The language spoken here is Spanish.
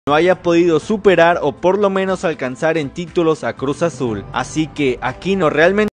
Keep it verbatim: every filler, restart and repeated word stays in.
no haya podido superar o por lo menos alcanzar en títulos a Cruz Azul. Así que Aquino realmente